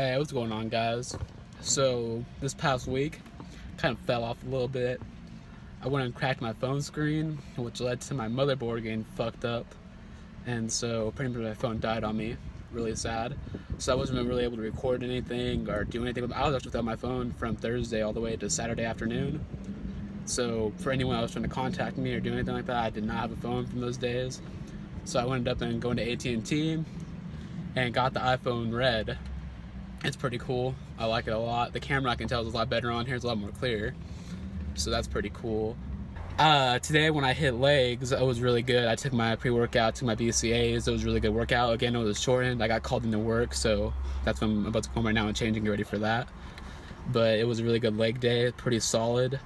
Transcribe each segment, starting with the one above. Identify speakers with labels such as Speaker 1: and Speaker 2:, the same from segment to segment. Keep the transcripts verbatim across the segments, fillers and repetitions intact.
Speaker 1: Hey, what's going on, guys? So this past week kind of fell off a little bit. I went and cracked my phone screen, which led to my motherboard getting fucked up, and so pretty much my phone died on me. Really sad. So I wasn't really able to record anything or do anything. I was actually without my phone from Thursday all the way to Saturday afternoon. So for anyone that was trying to contact me or do anything like that, I did not have a phone from those days. So I ended up and going to A T and T and got the iPhone Red. It's pretty cool. I like it a lot. The camera, I can tell, is a lot better on here. It's a lot more clear. So that's pretty cool. Uh, today when I hit legs, it was really good. I took my pre-workout, took my B C As. It was a really good workout. Again, it was shortened. I got called into work, so that's what I'm about to go home right now and change and get ready for that. But it was a really good leg day, pretty solid.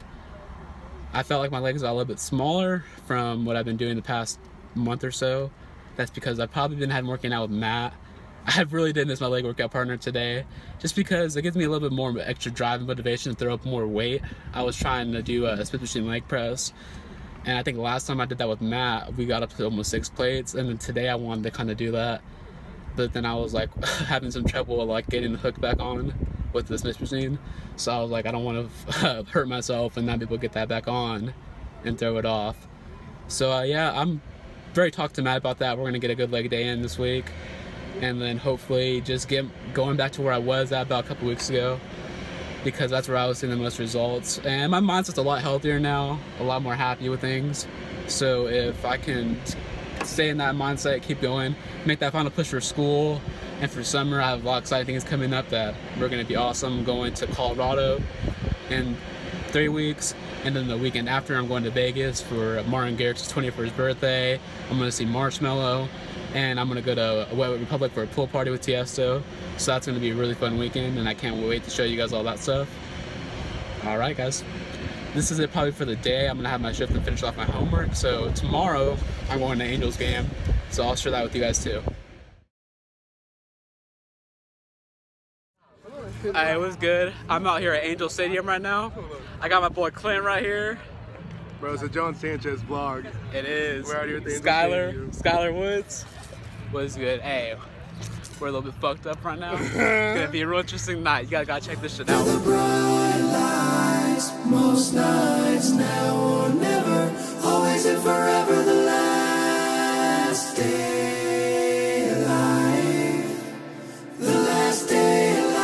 Speaker 1: I felt like my legs got a little bit smaller from what I've been doing the past month or so. That's because I've probably been had working out with Matt. I really did miss my leg workout partner today, just because it gives me a little bit more extra drive and motivation to throw up more weight. I was trying to do a split machine leg press, and I think last time I did that with Matt, we got up to almost six plates, and then today I wanted to kind of do that, but then I was like having some trouble like getting the hook back on with the split machine, so I was like, I don't want to hurt myself and not be able to get that back on and throw it off. So uh, yeah, I'm very talked to Matt about that. We're gonna get a good leg day in this week, and then hopefully just get going back to where I was at about a couple weeks ago, because that's where I was seeing the most results. And my mindset's a lot healthier now, a lot more happy with things. So if I can stay in that mindset, keep going, make that final push for school and for summer, I have a lot of exciting things coming up that we're going to be awesome. I'm going to Colorado in three weeks, and then the weekend after I'm going to Vegas for Martin Garrick's twenty-first birthday. I'm going to see Marshmello, and I'm gonna go to Wet Republic for a pool party with Tiesto. So that's gonna be a really fun weekend, and I can't wait to show you guys all that stuff. All right, guys, this is it probably for the day. I'm gonna have my shift and finish off my homework. So tomorrow I'm going to Angels game, so I'll share that with you guys too. Hey, it was good. I'm out here at Angel Stadium right now. I got my boy Clint right here.
Speaker 2: Bro, it's a John Sanchez vlog.
Speaker 1: It is.
Speaker 2: We're out here at the
Speaker 1: Skylar, Skylar Woods. Was good. Hey, we're a little bit fucked up right now. It's gonna be a real interesting night. You gotta, gotta check this shit out.
Speaker 3: The bright lights, most nights, now or never, always and forever, the last day alive, the last day alive.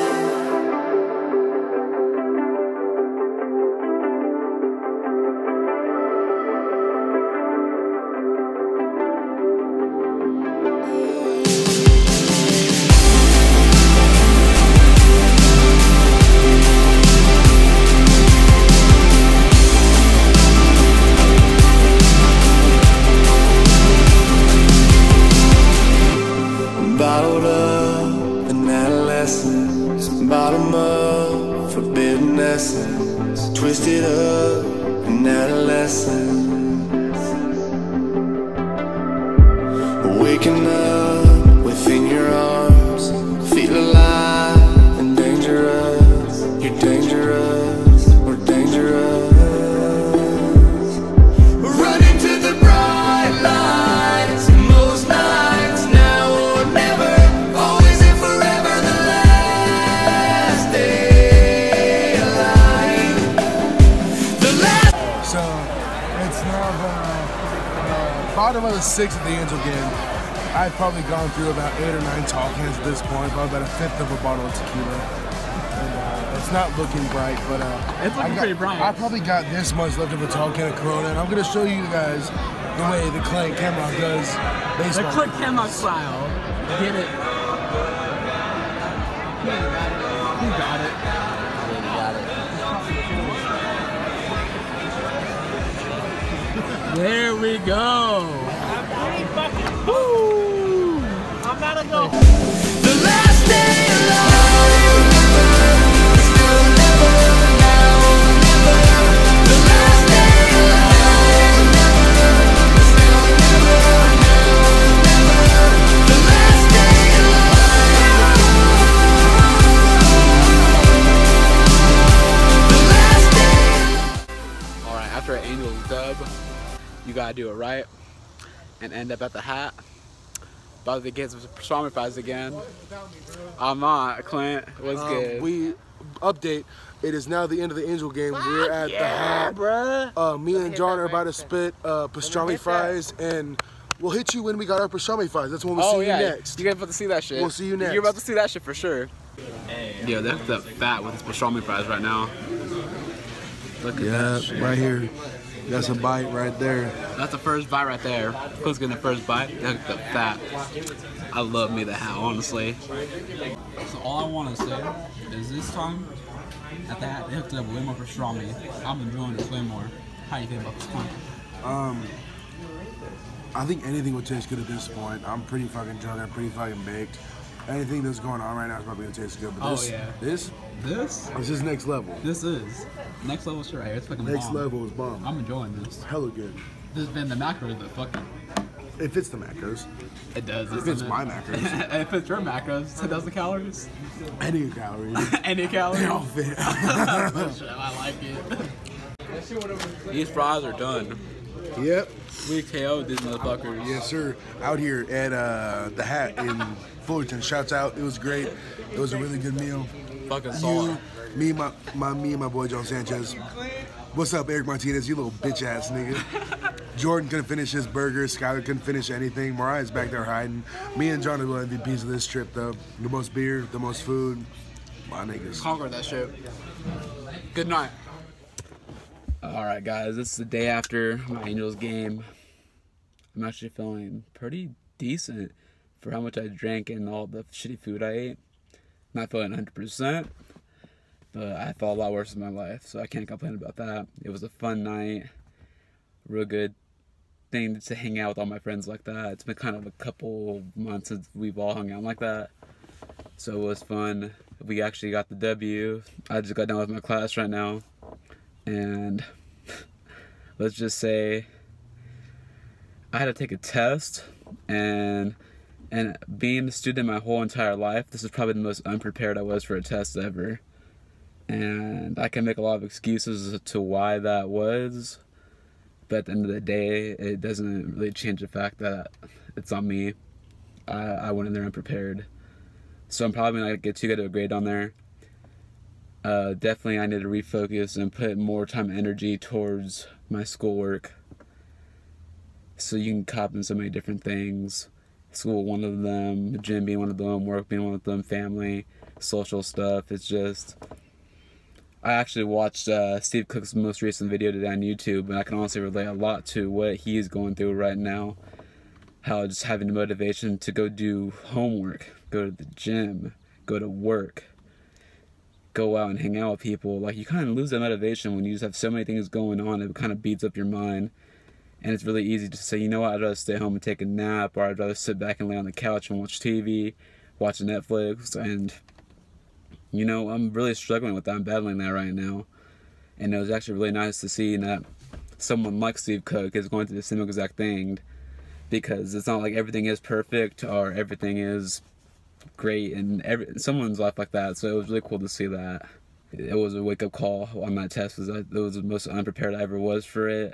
Speaker 3: Bottled up in adolescence, bottom up, forbidden essence, twisted up in adolescence, waking up within your arms, feel alive and dangerous, you're dangerous, we're dangerous, running to the bright lights, most nights, now or never, always and forever, the last day alive, the last.
Speaker 2: So it's now the uh, bottom of the sixth at the Angel game. I've probably gone through about eight or nine tall cans at this point, probably about a fifth of a bottle of tequila. And, uh, it's not looking bright, but uh,
Speaker 1: It's looking
Speaker 2: I got,
Speaker 1: pretty bright.
Speaker 2: I probably got this much left of a tall can of Corona, and I'm gonna show you guys the way the Clay Cameron does
Speaker 1: The
Speaker 2: baseball.
Speaker 1: Clint Cameron style. Get it. You got it. There we go. Woo! I'm about to go.
Speaker 3: The last day alive, still never, now or never. The last day alive, still never, now or never. The last day alive, the last day.
Speaker 1: All right, after an Angels dub, you gotta do it right and end up at the hat. About to get some pastrami fries again. I'm not, Clint. What's
Speaker 2: Um,
Speaker 1: good?
Speaker 2: we update. It is now the end of the Angel game. We're at the
Speaker 1: yeah,
Speaker 2: hat.
Speaker 1: bruh.
Speaker 2: Uh, me and John are about to spit uh, pastrami fries, and we'll hit you when we got our pastrami fries. That's when we'll
Speaker 1: Oh
Speaker 2: see
Speaker 1: yeah,
Speaker 2: you next.
Speaker 1: you guys about to see that shit.
Speaker 2: We'll see you next.
Speaker 1: You're about to see that shit for sure. Yeah, that's the fat with his pastrami fries right now. Look at
Speaker 2: Yeah,
Speaker 1: that shit.
Speaker 2: right here. That's a bite right there.
Speaker 1: That's the first bite right there. Who's getting the first bite? Look at the fat. I love me the hat, honestly.
Speaker 4: So all I want to say is this time at the hat they hooked it up way more pastrami. I'm enjoying this way more. How you feel about this one?
Speaker 2: Um, I think anything would taste good at this point. I'm pretty fucking drunk. I'm pretty fucking baked. Anything that's going on right now is probably gonna taste good. But
Speaker 4: Oh,
Speaker 2: this,
Speaker 4: yeah.
Speaker 2: this,
Speaker 4: This?
Speaker 2: this is next level.
Speaker 4: This is. Next level shit right here. It's fucking
Speaker 2: Next
Speaker 4: bomb.
Speaker 2: level is bomb.
Speaker 4: I'm enjoying this.
Speaker 2: Hella good.
Speaker 4: This has been the macros, but fuck it.
Speaker 2: It fits the macros.
Speaker 1: It does.
Speaker 2: It fits my macros.
Speaker 4: It fits your macros. ten thousand calories.
Speaker 2: Any calories.
Speaker 1: Any calories?
Speaker 2: They all fit.
Speaker 4: I like it.
Speaker 1: These fries are done.
Speaker 2: Yep.
Speaker 1: We K O'd these motherfuckers.
Speaker 2: Yes, sir. Out here at uh, the Hat in Fullerton. Shouts out. It was great. It was a really good meal.
Speaker 1: Fucking salt.
Speaker 2: You, me, my, my, me, and my boy John Sanchez. What's up, Eric Martinez? You little bitch ass nigga. Jordan couldn't finish his burger. Skyler couldn't finish anything. Mariah's back there hiding. Me and John are the M V Ps of this trip, though. The most beer, the most food. My niggas.
Speaker 1: Conquer that shit. Good night. Alright guys, this is the day after my Angels game. I'm actually feeling pretty decent for how much I drank and all the shitty food I ate. Not feeling one hundred percent, but I felt a lot worse in my life, so I can't complain about that. It was a fun night. Real good thing to hang out with all my friends like that. It's been kind of a couple months since we've all hung out like that. So it was fun. We actually got the W. I just got done with my class right now. And let's just say I had to take a test, and and being a student my whole entire life, this is probably the most unprepared I was for a test ever. And I can make a lot of excuses as to why that was, but at the end of the day, it doesn't really change the fact that it's on me. I, I went in there unprepared. So I'm probably not going to get too good of a grade on there. Uh, definitely I need to refocus and put more time and energy towards my schoolwork. So you can cop in so many different things. School one of them, gym being one of them, work being one of them, family, social stuff. It's just... I actually watched uh, Steve Cook's most recent video today on YouTube, and I can honestly relate a lot to what he's going through right now. How just having the motivation to go do homework, go to the gym, go to work, go out and hang out with people. Like, you kind of lose that motivation when you just have so many things going on. It kind of beats up your mind, and it's really easy to say, you know what, I'd rather stay home and take a nap, or I'd rather sit back and lay on the couch and watch T V, watch Netflix. And you know, I'm really struggling with that. I'm battling that right now, and it was actually really nice to see that someone like Steve Cook is going through the same exact thing, because it's not like everything is perfect or everything is great in every someone's life like that. So it was really cool to see that. It was a wake-up call on that test, because it was the most unprepared I ever was for it.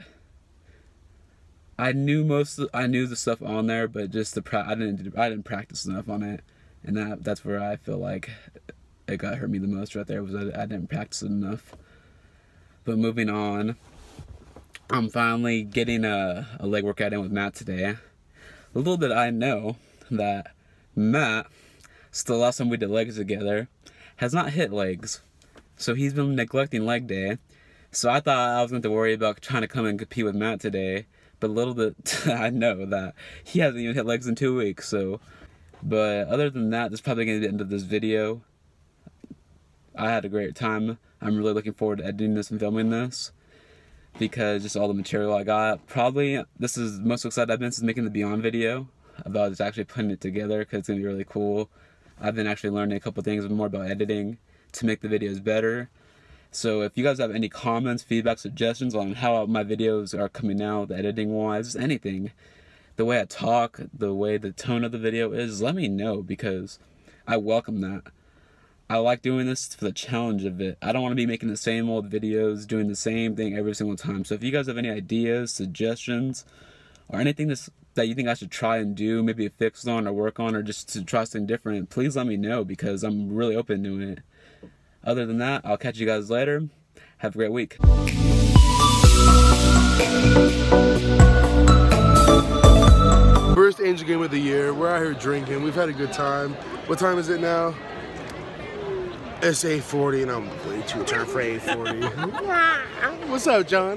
Speaker 1: I knew most of, I knew the stuff on there, but just the pra I didn't I didn't practice enough on it, and that that's where I feel like it got hurt me the most right there, was I, I didn't practice it enough. But moving on, I'm finally getting a, a leg workout in with Matt today. A little bit I know that Matt, it's the last time we did legs together, has not hit legs. So he's been neglecting leg day. So I thought I was going to worry about trying to come and compete with Matt today. But a little bit, I know that he hasn't even hit legs in two weeks. So, but other than that, that's probably going to be the end of this video. I had a great time. I'm really looking forward to editing this and filming this, because just all the material I got. Probably this is the most excited I've been since making the Beyond video, about just actually putting it together, because it's going to be really cool. I've been actually learning a couple things more about editing to make the videos better. So if you guys have any comments, feedback, suggestions on how my videos are coming out, editing wise, anything, the way I talk, the way the tone of the video is, let me know, because I welcome that. I like doing this for the challenge of it. I don't want to be making the same old videos, doing the same thing every single time. So if you guys have any ideas, suggestions, or anything that's that you think I should try and do, maybe fix on or work on, or just to try something different, please let me know, because I'm really open to it. Other than that, I'll catch you guys later. Have a great week.
Speaker 2: First Angel game of the year. We're out here drinking. We've had a good time. What time is it now? It's eight forty and I'm way too tired for eight forty. What's up, John?